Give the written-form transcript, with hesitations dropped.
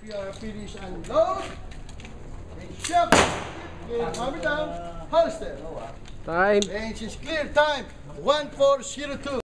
we are finished and load. And chef. Okay, hammer down. Hollister. Time. Range is clear. Time 1402.